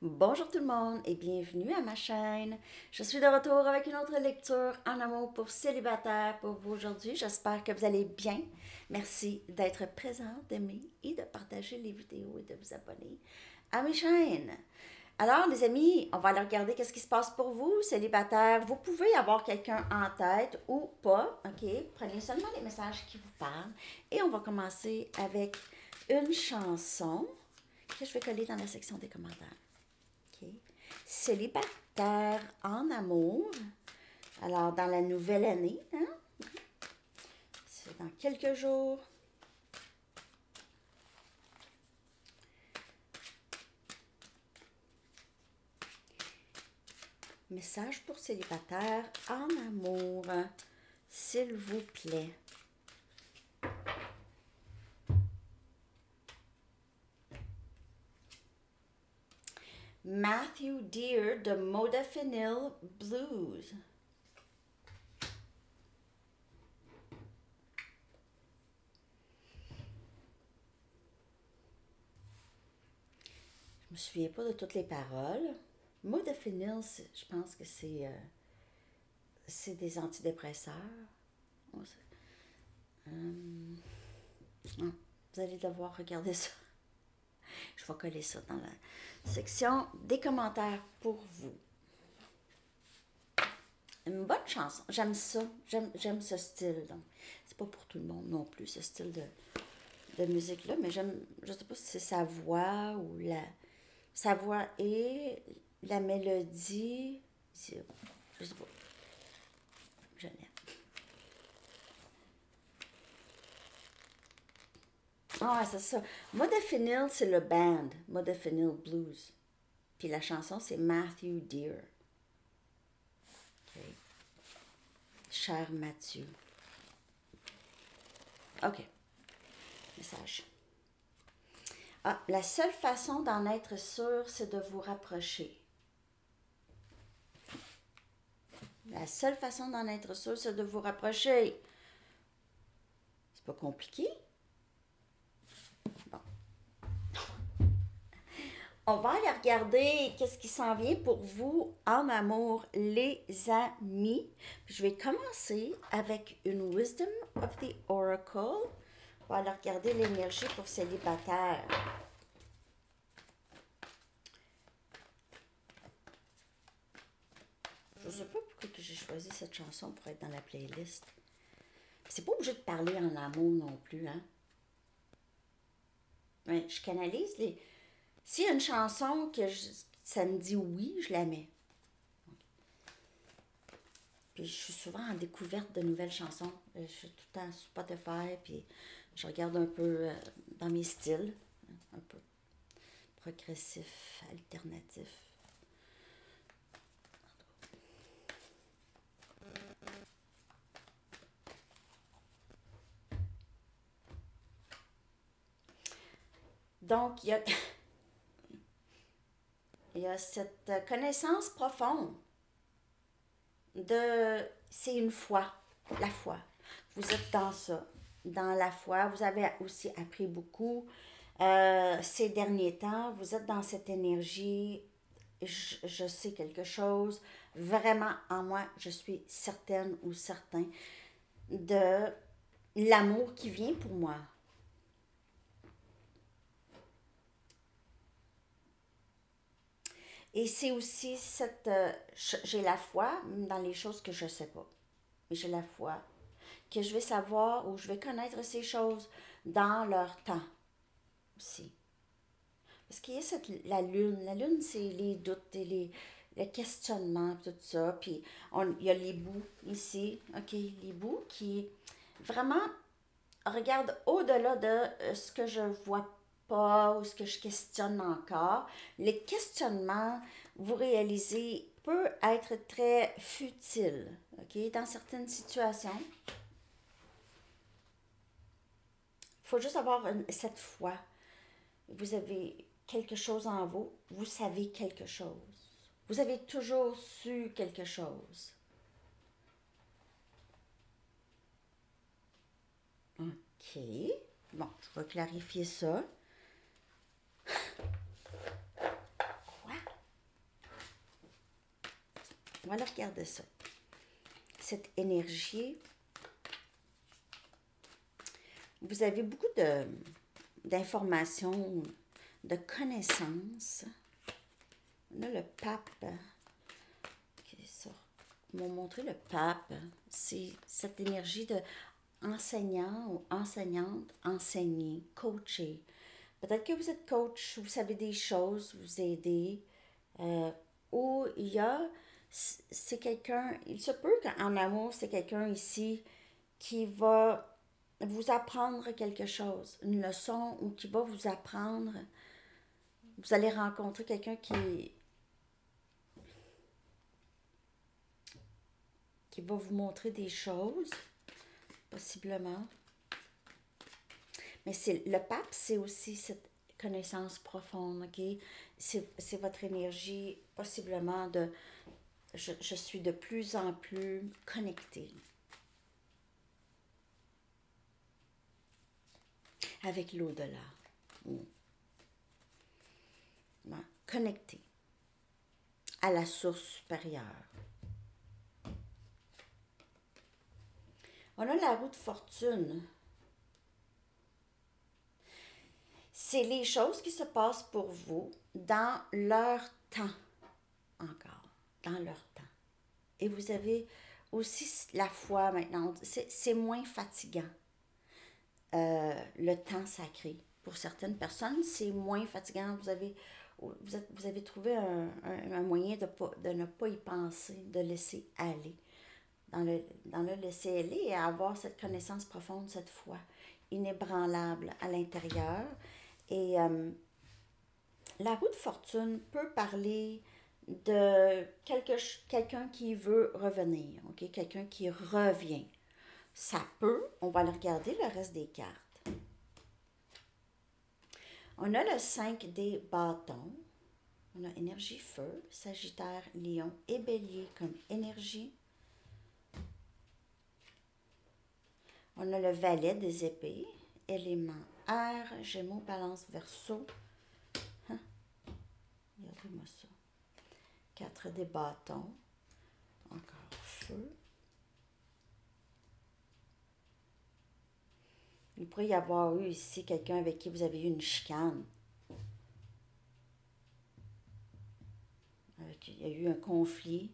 Bonjour tout le monde et bienvenue à ma chaîne. Je suis de retour avec une autre lecture en amour pour célibataires pour vous aujourd'hui. J'espère que vous allez bien. Merci d'être présent, d'aimer et de partager les vidéos et de vous abonner à mes chaînes. Alors les amis, on va aller regarder qu'est-ce qui se passe pour vous, célibataires. Vous pouvez avoir quelqu'un en tête ou pas, ok? Prenez seulement les messages qui vous parlent et on va commencer avec une chanson que je vais coller dans la section des commentaires. Okay. Célibataire en amour. Alors, dans la nouvelle année, hein? C'est dans quelques jours. Message pour célibataire en amour, s'il vous plaît. Matthew Dear de Modafinil Blues. Je me souviens pas de toutes les paroles. Modafinil, je pense que c'est des antidépresseurs. Vous allez devoir regarder ça. Je vais coller ça dans la section des commentaires pour vous. Une bonne chanson. J'aime ça. J'aime ce style. Donc, c'est pas pour tout le monde non plus, ce style de musique-là, mais j'aime, je sais pas si c'est sa voix ou sa voix et la mélodie. Je sais pas. Je l'aime. Ah, c'est ça. Modafinil, c'est le band. Modafinil Blues. Puis la chanson, c'est Matthew Dear. OK. Cher Mathieu. OK. Message. Ah, la seule façon d'en être sûr, c'est de vous rapprocher. La seule façon d'en être sûr, c'est de vous rapprocher. C'est pas compliqué. Bon. On va aller regarder qu'est-ce qui s'en vient pour vous en amour, les amis. Je vais commencer avec une Wisdom of the Oracle. On va aller regarder l'énergie pour célibataire. Je ne sais pas pourquoi j'ai choisi cette chanson pour être dans la playlist. C'est pas obligé de parler en amour non plus, hein? Mais je canalise les... S'il y a une chanson que ça me dit oui, je la mets. Puis je suis souvent en découverte de nouvelles chansons. Je suis tout le temps sur Spotify, puis je regarde un peu dans mes styles, un peu progressif, alternatif. Donc, il y a cette connaissance profonde c'est une foi, la foi. Vous êtes dans ça, dans la foi. Vous avez aussi appris beaucoup ces derniers temps. Vous êtes dans cette énergie. Je sais quelque chose. Vraiment, en moi, je suis certaine ou certain de l'amour qui vient pour moi. Et c'est aussi cette... j'ai la foi dans les choses que je ne sais pas. Mais j'ai la foi que je vais savoir ou je vais connaître ces choses dans leur temps aussi. Parce qu'il y a la lune. La lune, c'est les doutes et le questionnement, tout ça. Puis il y a les bouts ici, OK, les bouts qui vraiment regardent au-delà de ce que je vois pas ou ce que je questionne encore. Les questionnements, vous réalisez, peut être très futile, OK, dans certaines situations. Il faut juste avoir cette foi. Vous avez quelque chose en vous, vous savez quelque chose. Vous avez toujours su quelque chose. OK. Bon, je vais clarifier ça. Quoi? On va aller regarder ça. Cette énergie, vous avez beaucoup d'informations, de connaissances. On a le pape qui sort. Ils m'ont montré le pape. C'est cette énergie de enseignant ou enseignante, enseigner, coacher. Peut-être que vous êtes coach, vous savez des choses, vous aidez. Ou il y a, c'est quelqu'un, il se peut qu'en amour, c'est quelqu'un ici qui va vous apprendre quelque chose, une leçon, ou qui va vous apprendre. Vous allez rencontrer quelqu'un qui va vous montrer des choses, possiblement. Mais le pape, c'est aussi cette connaissance profonde, ok? C'est votre énergie, possiblement, de je suis de plus en plus connectée avec l'au-delà. Connectée à la source supérieure. On a la roue de fortune. C'est les choses qui se passent pour vous dans leur temps, encore, dans leur temps. Et vous avez aussi la foi maintenant, c'est moins fatigant. Le temps sacré. Pour certaines personnes, c'est moins fatigant. Vous avez trouvé un moyen de ne pas y penser, de laisser aller. Dans le laisser aller et avoir cette connaissance profonde, cette foi inébranlable à l'intérieur. Et la roue de fortune peut parler de quelqu'un qui veut revenir, okay? Quelqu'un qui revient. Ça peut, on va le regarder le reste des cartes. On a le 5 des bâtons. On a énergie feu, Sagittaire, Lion et Bélier comme énergie. On a le valet des épées, élément air, Gémeaux, Balance, Verseau. Regardez-moi ça. 4 des bâtons. Encore feu. Il pourrait y avoir eu ici quelqu'un avec qui vous avez eu une chicane. Il y a eu un conflit.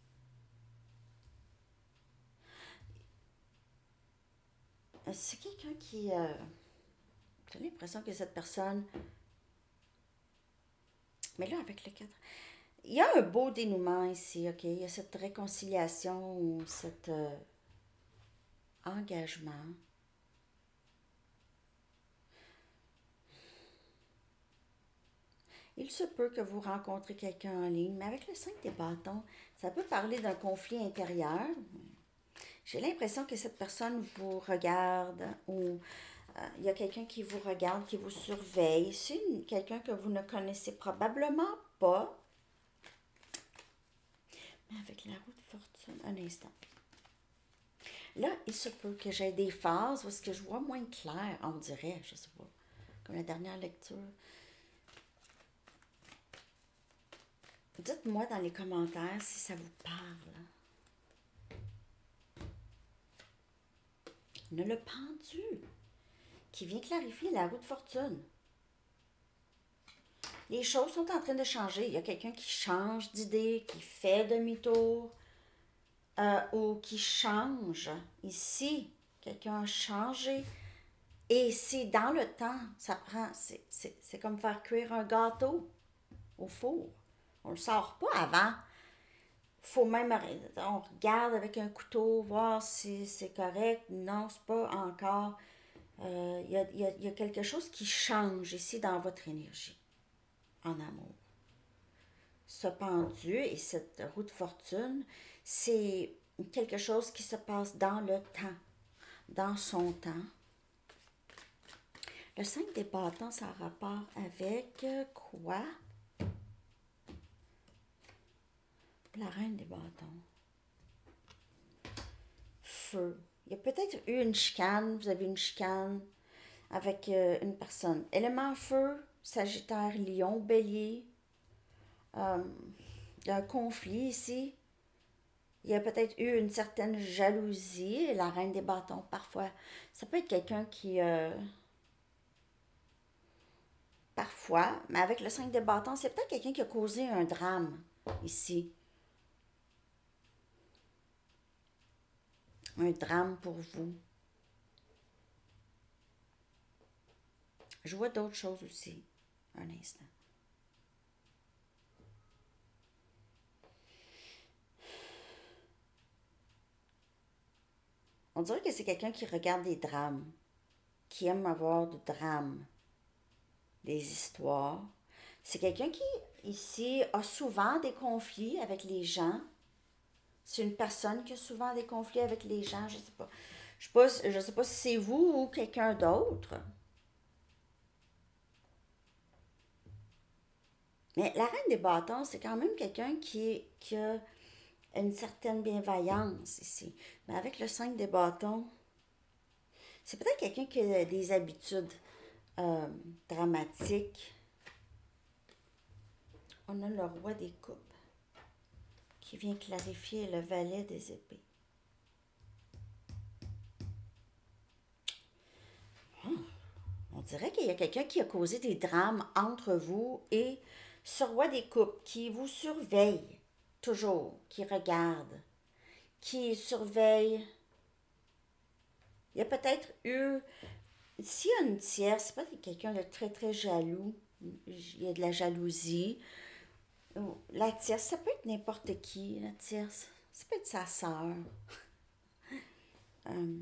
C'est quelqu'un qui... j'ai l'impression que cette personne... Mais là, avec le 4... Il y a un beau dénouement ici, ok? Il y a cette réconciliation ou cet engagement. Il se peut que vous rencontrez quelqu'un en ligne, mais avec le 5 des bâtons, ça peut parler d'un conflit intérieur. J'ai l'impression que cette personne vous regarde ou il y a quelqu'un qui vous regarde, qui vous surveille. C'est quelqu'un que vous ne connaissez probablement pas. Mais avec la roue de fortune, un instant. Là, il se peut que j'ai des phases où est-ce que je vois moins clair, on dirait, je sais pas, comme la dernière lecture. Dites-moi dans les commentaires si ça vous parle. On a le pendu qui vient clarifier la roue de fortune. Les choses sont en train de changer. Il y a quelqu'un qui change d'idée, qui fait demi-tour ou qui change. Ici, quelqu'un a changé. Et c'est dans le temps, ça prend, c'est comme faire cuire un gâteau au four. On ne le sort pas avant. Faut même, on regarde avec un couteau, voir si c'est correct. Non, c'est pas encore. Il y a quelque chose qui change ici dans votre énergie, en amour. Ce pendu et cette roue de fortune, c'est quelque chose qui se passe dans le temps, dans son temps. Le 5 des bâtons, ça a rapport avec quoi? La reine des bâtons. Feu. Il y a peut-être eu une chicane, vous avez une chicane avec une personne. Élément feu, Sagittaire, Lion, Bélier. Il y a un conflit ici. Il y a peut-être eu une certaine jalousie. La reine des bâtons, parfois. Ça peut être quelqu'un qui... parfois, mais avec le 5 de bâtons, c'est peut-être quelqu'un qui a causé un drame ici. Un drame pour vous. Je vois d'autres choses aussi. Un instant. On dirait que c'est quelqu'un qui regarde des drames, qui aime avoir du drame, des histoires. C'est quelqu'un qui, ici, a souvent des conflits avec les gens. C'est une personne qui a souvent des conflits avec les gens, je sais pas. Je sais pas si c'est vous ou quelqu'un d'autre. Mais la reine des bâtons, c'est quand même quelqu'un qui a une certaine bienveillance ici. Mais avec le 5 des bâtons, c'est peut-être quelqu'un qui a des habitudes euh, dramatiques. On a le roi des coupes qui vient clarifier le valet des épées. On dirait qu'il y a quelqu'un qui a causé des drames entre vous et ce roi des coupes qui vous surveille toujours, qui regarde, qui surveille. Il y a peut-être eu, s'il y a une tierce, c'est pas quelqu'un de très très jaloux, il y a de la jalousie. La tierce, ça peut être n'importe qui, la tierce. Ça peut être sa sœur. Euh,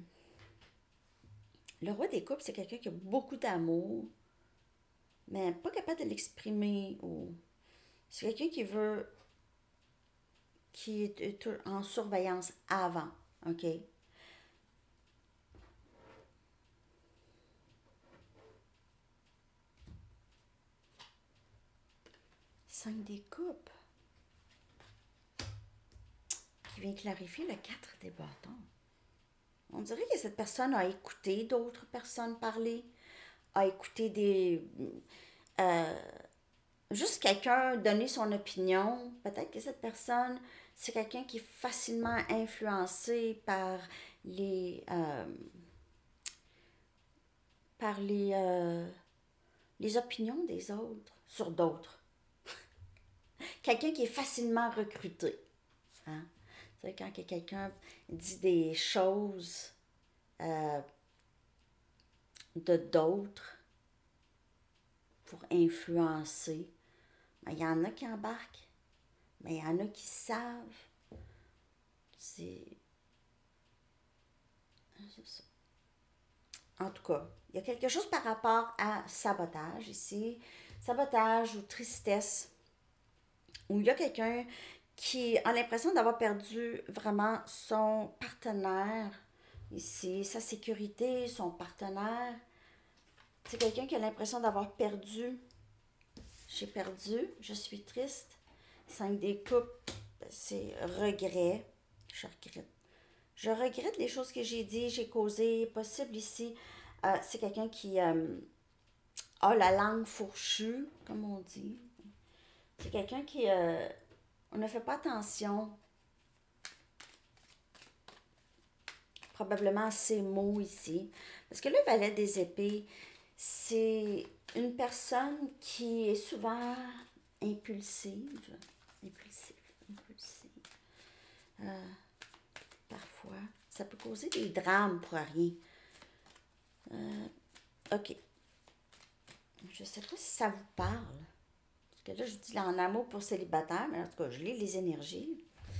le roi des coupes, c'est quelqu'un qui a beaucoup d'amour, mais pas capable de l'exprimer. Ou... C'est quelqu'un qui veut, qui est en surveillance avant, ok? 5 des coupes, qui vient clarifier le 4 des bâtons. On dirait que cette personne a écouté d'autres personnes parler, a écouté des... euh, juste quelqu'un donner son opinion. Peut-être que cette personne, c'est quelqu'un qui est facilement influencé les... euh, par les opinions des autres sur d'autres. Quelqu'un qui est facilement recruté. Hein? C'est quand quelqu'un dit des choses euh, de d'autres pour influencer. Il y en a qui embarquent, mais il y en a qui savent. C'est ça. En tout cas, il y a quelque chose par rapport à sabotage ici. Sabotage ou tristesse. Où il y a quelqu'un qui a l'impression d'avoir perdu vraiment son partenaire ici, sa sécurité, son partenaire. C'est quelqu'un qui a l'impression d'avoir perdu. J'ai perdu, je suis triste. 5 des coupes, c'est regret. Je regrette. Je regrette les choses que j'ai dit, j'ai causé. Possible ici, c'est quelqu'un qui a la langue fourchue, comme on dit. C'est quelqu'un qui... on ne fait pas attention probablement à ces mots ici. Parce que le valet des épées, c'est une personne qui est souvent impulsive. Impulsive. Euh, Parfois. Ça peut causer des drames pour rien. Ok. Je sais pas si ça vous parle. Parce que là, je dis en amour pour célibataire, mais en tout cas, je lis les énergies.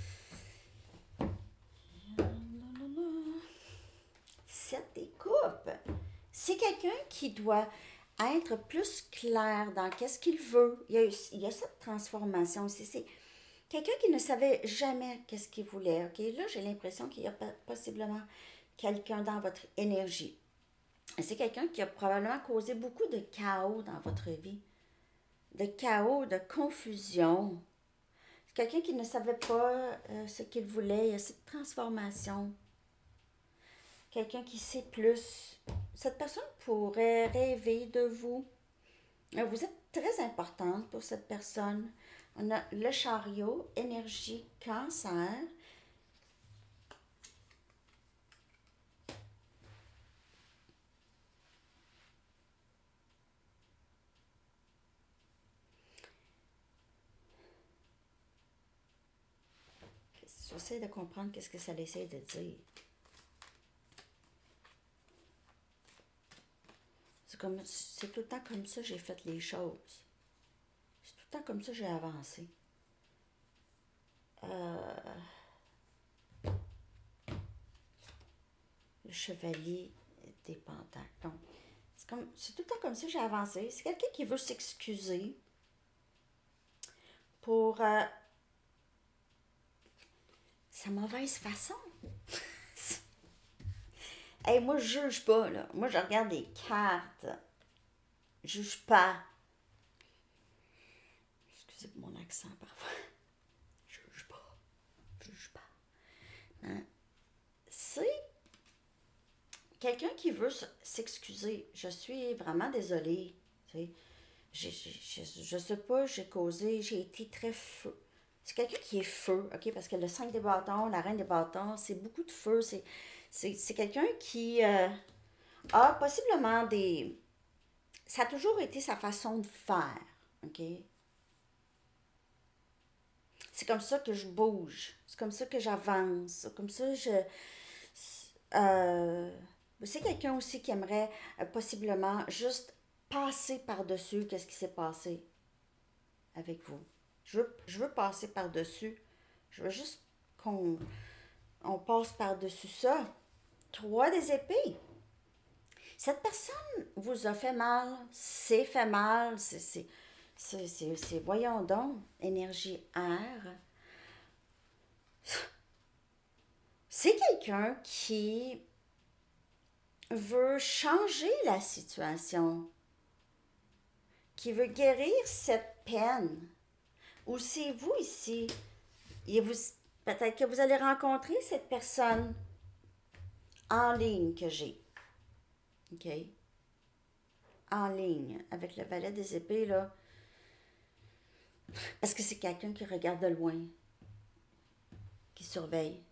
7 des coupes. C'est quelqu'un qui doit être plus clair dans qu'est-ce qu'il veut. Il y a cette transformation aussi. C'est quelqu'un qui ne savait jamais qu'est-ce qu'il voulait. Ok, là, j'ai l'impression qu'il y a possiblement quelqu'un dans votre énergie. C'est quelqu'un qui a probablement causé beaucoup de chaos dans votre vie. De chaos, de confusion. C'est quelqu'un qui ne savait pas ce qu'il voulait. Il y a cette transformation. Quelqu'un qui sait plus. Cette personne pourrait rêver de vous. Vous êtes très importante pour cette personne. On a le chariot, énergie, cancer. J'essaie de comprendre qu'est-ce que ça essaie de dire. C'est tout le temps comme ça que j'ai fait les choses. C'est tout le temps comme ça que j'ai avancé. Le chevalier des pentacles. Donc, c'est tout le temps comme ça que j'ai avancé. C'est quelqu'un qui veut s'excuser pour sa mauvaise façon. Hey, moi, je juge pas, là. Moi, je regarde les cartes. Je juge pas. Excusez pour mon accent, parfois. Je juge pas. Je juge pas. Hein? C'est quelqu'un qui veut s'excuser. Je suis vraiment désolée. Tu sais. Je sais pas, j'ai causé, j'ai été très feu. C'est quelqu'un qui est feu, OK? Parce que le 5 des bâtons, la reine des bâtons, c'est beaucoup de feu. C'est quelqu'un qui a possiblement des... Ça a toujours été sa façon de faire, OK? C'est comme ça que je bouge. C'est comme ça que j'avance. C'est comme ça que c'est quelqu'un aussi qui aimerait possiblement juste passer par-dessus qu'est-ce qui s'est passé avec vous. Je veux passer par-dessus. Je veux juste qu'on passe par-dessus ça. 3 des épées. Cette personne vous a fait mal, c'est fait mal, voyons donc, énergie air. C'est quelqu'un qui veut changer la situation, qui veut guérir cette peine. Ou c'est vous ici, peut-être que vous allez rencontrer cette personne en ligne que j'ai. OK? En ligne, avec le valet des épées, là. Est-ce que c'est quelqu'un qui regarde de loin, qui surveille?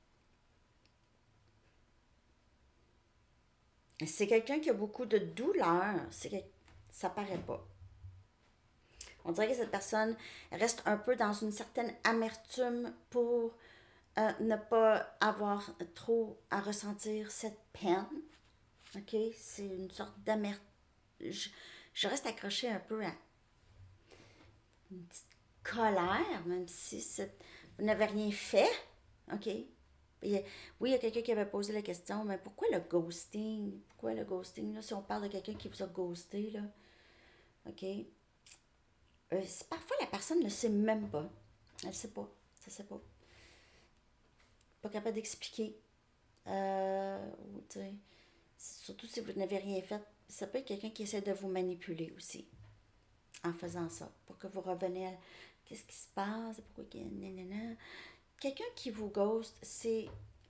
C'est quelqu'un qui a beaucoup de douleur. Ça paraît pas. On dirait que cette personne reste un peu dans une certaine amertume pour ne pas avoir trop à ressentir cette peine. OK? C'est une sorte d'amertume. Je reste accrochée un peu à une petite colère, même si vous n'avez rien fait. OK? Oui, il y a quelqu'un qui avait posé la question, mais pourquoi le ghosting? Pourquoi le ghosting, là, si on parle de quelqu'un qui vous a ghosté, là? OK? Parfois, la personne ne le sait même pas. Elle ne sait pas. Ça ne sait pas. Pas capable d'expliquer. Surtout si vous n'avez rien fait. Ça peut être quelqu'un qui essaie de vous manipuler aussi. En faisant ça. Pour que vous reveniez à... Qu'est-ce qui se passe? Pourquoi... Nanana. Quelqu'un qui vous ghost, c'est...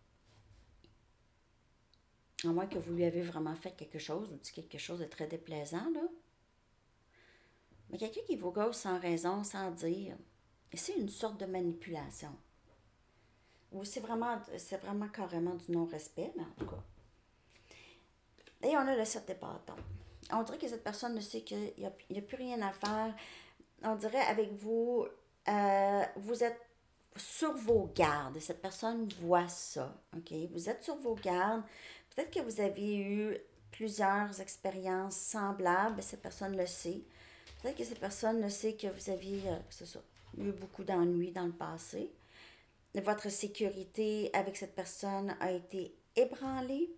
À moins que vous lui avez vraiment fait quelque chose ou dit quelque chose de très déplaisant, là. Mais quelqu'un qui vous ghost sans raison, sans dire, c'est une sorte de manipulation. Ou c'est vraiment carrément du non-respect, mais en tout cas. Et on a le 7 des bâtons. On dirait que cette personne ne sait qu'il n'y a plus rien à faire. On dirait avec vous, vous êtes sur vos gardes. Cette personne voit ça, OK? Vous êtes sur vos gardes. Peut-être que vous avez eu plusieurs expériences semblables. Cette personne le sait. Peut-être que cette personne le sait que vous aviez, eu beaucoup d'ennuis dans le passé. Votre sécurité avec cette personne a été ébranlée.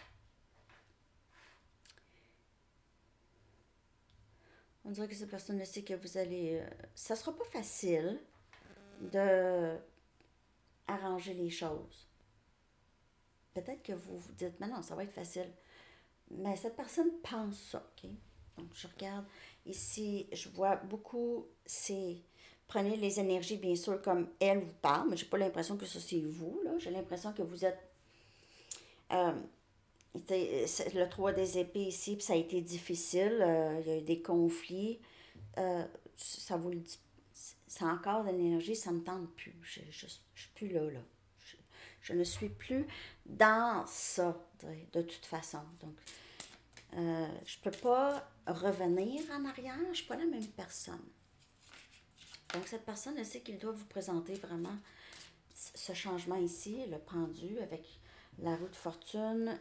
On dirait que cette personne le sait que vous allez... ça sera pas facile de arranger les choses. Peut-être que vous vous dites, mais non, ça va être facile. Mais cette personne pense ça, OK? Donc, je regarde ici, je vois beaucoup, prenez les énergies, bien sûr, comme elle vous parle, mais j'ai pas l'impression que ça, c'est vous, là. J'ai l'impression que vous êtes... le 3 des épées ici, puis ça a été difficile, il y a eu des conflits. Ça vous le dit, c'est encore de l'énergie, ça me tente plus. Je suis plus là. Je ne suis plus dans ça, de toute façon. Donc, je peux pas revenir en arrière, je suis pas la même personne. Donc, cette personne, elle sait qu'il doit vous présenter vraiment ce changement ici, le pendu avec la roue de fortune,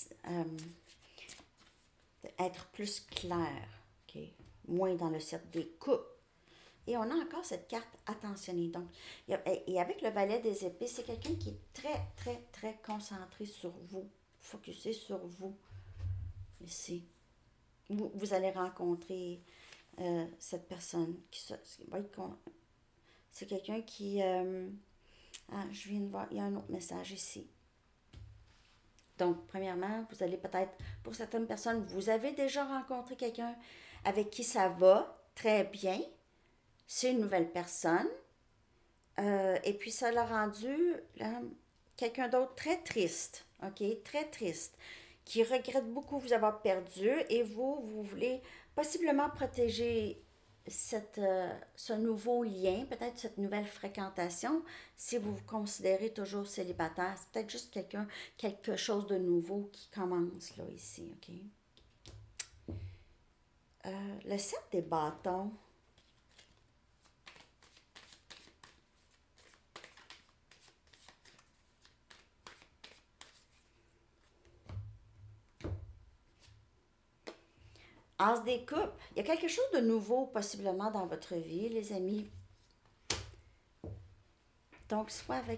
être plus clair, ok? Moins dans le cercle des coupes. Et on a encore cette carte attentionnée. Donc, et avec le valet des épées, c'est quelqu'un qui est très, très, très concentré sur vous, focusé sur vous, ici. Vous allez rencontrer cette personne qui va être... C'est quelqu'un qui... je viens de voir, il y a un autre message ici. Donc, premièrement, vous allez peut-être, pour certaines personnes, vous avez déjà rencontré quelqu'un avec qui ça va très bien. C'est une nouvelle personne. Et puis, ça l'a rendu quelqu'un d'autre très triste, ok? Très triste, qui regrette beaucoup vous avoir perdu et vous voulez possiblement protéger ce nouveau lien, peut-être cette nouvelle fréquentation, si vous vous considérez toujours célibataire. C'est peut-être juste quelque chose de nouveau qui commence là, ici, ok? Le 7 des bâtons. As des coupes, il y a quelque chose de nouveau possiblement dans votre vie, les amis. Donc, soit avec...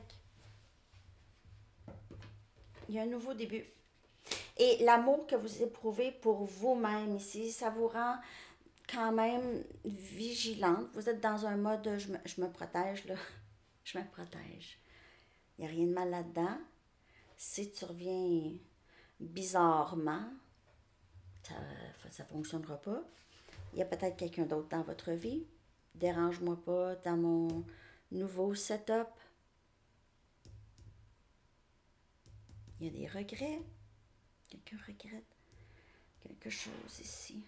Il y a un nouveau début. Et l'amour que vous éprouvez pour vous-même ici, ça vous rend quand même vigilante. Vous êtes dans un mode de je me protège, là. Je me protège. Il n'y a rien de mal là-dedans. Si tu reviens bizarrement, ça ne fonctionnera pas. Il y a peut-être quelqu'un d'autre dans votre vie. Dérange-moi pas dans mon nouveau setup. Il y a des regrets. Quelqu'un regrette quelque chose ici.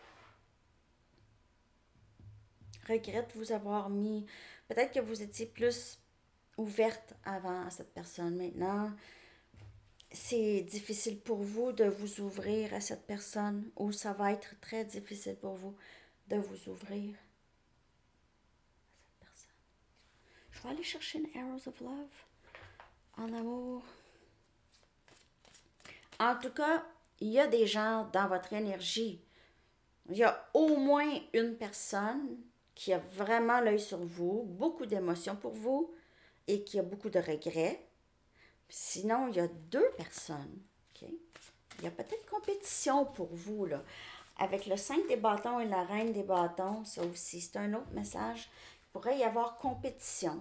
Regrette vous avoir mis... Peut-être que vous étiez plus ouverte avant à cette personne. Maintenant, c'est difficile pour vous de vous ouvrir à cette personne ou ça va être très difficile pour vous de vous ouvrir à cette personne. Je vais aller chercher une Arrows of Love en amour. En tout cas, il y a des gens dans votre énergie. Il y a au moins une personne qui a vraiment l'œil sur vous, beaucoup d'émotions pour vous et qui a beaucoup de regrets. Sinon, il y a deux personnes. Okay? Il y a peut-être compétition pour vous, là. Avec le 5 des bâtons et la reine des bâtons, ça aussi, c'est un autre message. Il pourrait y avoir compétition.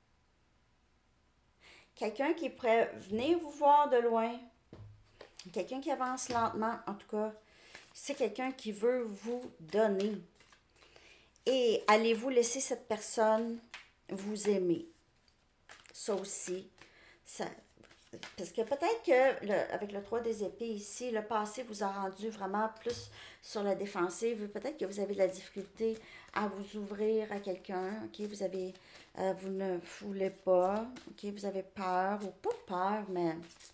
Quelqu'un qui pourrait venir vous voir de loin. Quelqu'un qui avance lentement, en tout cas. C'est quelqu'un qui veut vous donner. Et allez-vous laisser cette personne vous aimer? Ça aussi, ça... Parce que peut-être que avec le 3 des épées ici, le passé vous a rendu vraiment plus sur la défensive. Peut-être que vous avez de la difficulté à vous ouvrir à quelqu'un. Okay? Vous ne voulez pas. Okay? Vous avez peur, ou pas peur, mais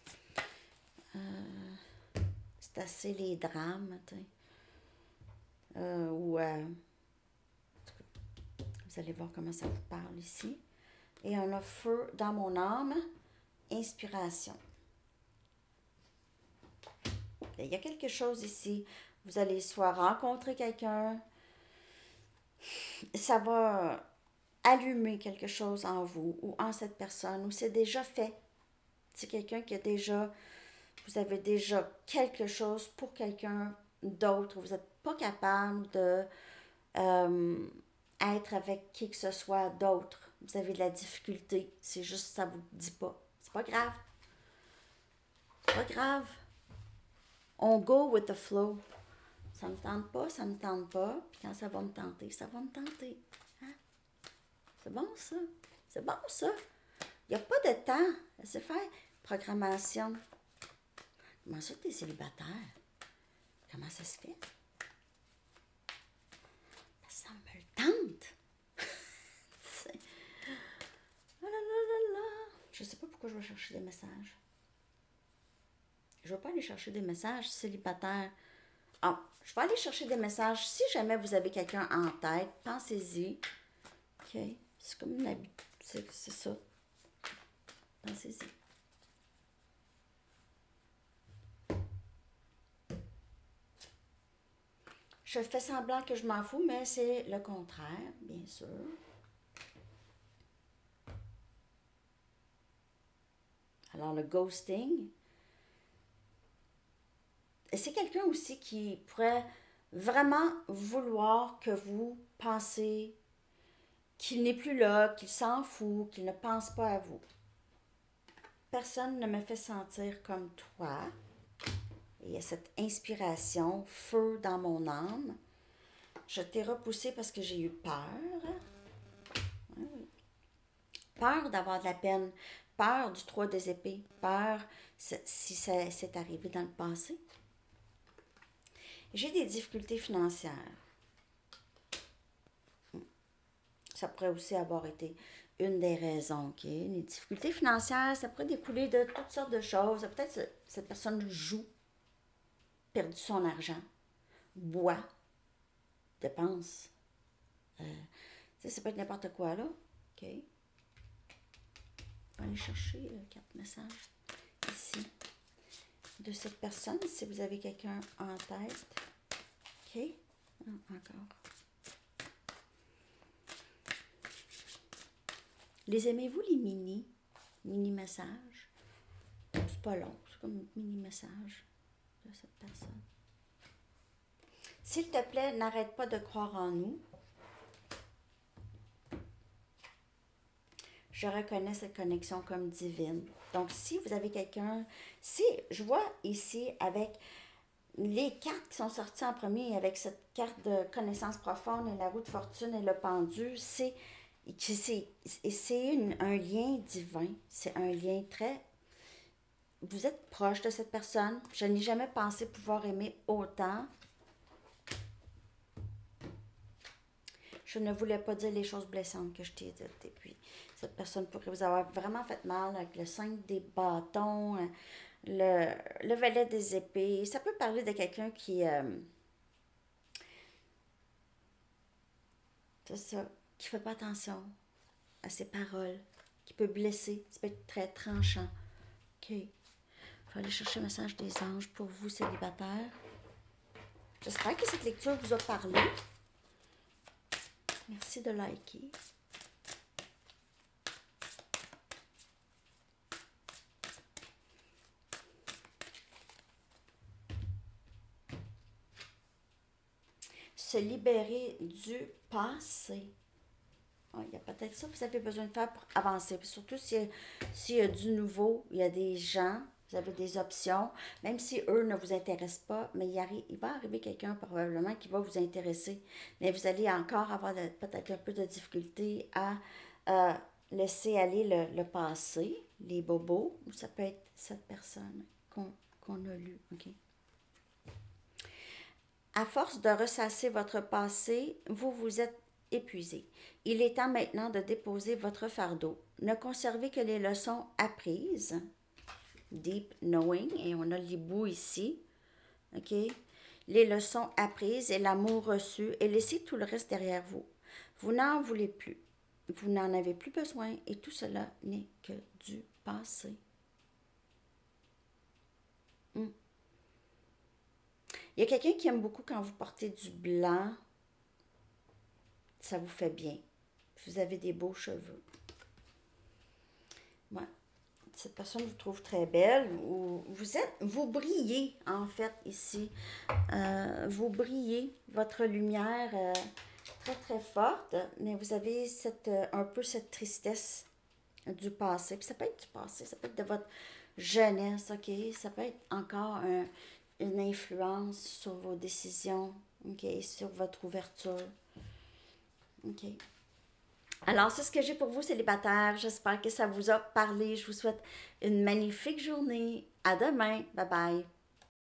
c'est assez les drames. Vous allez voir comment ça vous parle ici. Et on a feu dans mon âme. Inspiration. Il y a quelque chose ici. Vous allez soit rencontrer quelqu'un, ça va allumer quelque chose en vous ou en cette personne, ou c'est déjà fait. C'est quelqu'un qui a déjà, vous avez déjà quelque chose pour quelqu'un d'autre. Vous n'êtes pas capable de être avec qui que ce soit d'autre. Vous avez de la difficulté. C'est juste ça vous dit pas. C'est pas grave. C'est pas grave. On go with the flow. Ça me tente pas, ça me tente pas. Puis quand ça va me tenter, ça va me tenter. Hein? C'est bon ça? C'est bon ça? Il n'y a pas de temps. Laissez faire. Programmation. Comment ça que tu es célibataire? Comment ça se fait? Ça me le tente. Oh là là là là. Je sais pas pourquoi je vais chercher des messages. Je ne vais pas aller chercher des messages célibataires. Ah, je vais aller chercher des messages. Si jamais vous avez quelqu'un en tête, pensez-y. OK? C'est comme une habitude. C'est ça. Pensez-y. Je fais semblant que je m'en fous, mais c'est le contraire, bien sûr. Alors, le ghosting. Et c'est quelqu'un aussi qui pourrait vraiment vouloir que vous pensez qu'il n'est plus là, qu'il s'en fout, qu'il ne pense pas à vous. Personne ne me fait sentir comme toi. Et il y a cette inspiration, feu dans mon âme. Je t'ai repoussé parce que j'ai eu peur. Oui. Peur d'avoir de la peine. Peur du 3 des épées. Peur si ça s'est arrivé dans le passé. J'ai des difficultés financières. Ça pourrait aussi avoir été une des raisons, OK? Les difficultés financières, ça pourrait découler de toutes sortes de choses. Peut-être que cette personne joue, perdu son argent, boit, dépense. Ça peut être n'importe quoi, là. OK? On va aller chercher carte message ici de cette personne, si vous avez quelqu'un en tête. OK? Encore. Les aimez-vous, les mini-messages? C'est pas long, c'est comme un mini-message de cette personne. S'il te plaît, n'arrête pas de croire en nous. Je reconnais cette connexion comme divine. Donc, si vous avez quelqu'un, si je vois ici avec les cartes qui sont sorties en premier, avec cette carte de connaissance profonde et la roue de fortune et le pendu, c'est un lien divin. C'est un lien très... Vous êtes proche de cette personne. Je n'ai jamais pensé pouvoir aimer autant. Je ne voulais pas dire les choses blessantes que je t'ai dites. Et puis, cette personne pourrait vous avoir vraiment fait mal avec le 5 des bâtons, le valet des épées. Ça peut parler de quelqu'un qui... c'est ça, qui ne fait pas attention à ses paroles, qui peut blesser, ça peut être très tranchant. OK. Je vais aller chercher le message des anges pour vous, célibataires. J'espère que cette lecture vous a parlé. Merci de liker. Se libérer du passé. Il y a peut-être ça que vous avez besoin de faire pour avancer. Puis surtout s'il y a du nouveau, il y a des gens, vous avez des options, même si eux ne vous intéressent pas, mais il va arriver quelqu'un probablement qui va vous intéresser. Mais vous allez encore avoir peut-être un peu de difficulté à laisser aller le passé, les bobos, ou ça peut être cette personne qu'on a lue. OK? À force de ressasser votre passé, vous vous êtes épuisé. Il est temps maintenant de déposer votre fardeau. Ne conservez que les leçons apprises. Deep knowing, et on a l'hibou ici. OK? Les leçons apprises et l'amour reçu, et laissez tout le reste derrière vous. Vous n'en voulez plus. Vous n'en avez plus besoin, et tout cela n'est que du passé. Il y a quelqu'un qui aime beaucoup quand vous portez du blanc. Ça vous fait bien. Vous avez des beaux cheveux. Ouais. Cette personne vous trouve très belle. Vous brillez, en fait, ici. Vous brillez. Votre lumière très, très forte. Mais vous avez un peu cette tristesse du passé. Puis ça peut être du passé. Ça peut être de votre jeunesse, OK? Ça peut être encore une influence sur vos décisions, OK? Sur votre ouverture. OK. Alors, c'est ce que j'ai pour vous, célibataires. J'espère que ça vous a parlé. Je vous souhaite une magnifique journée. À demain. Bye bye.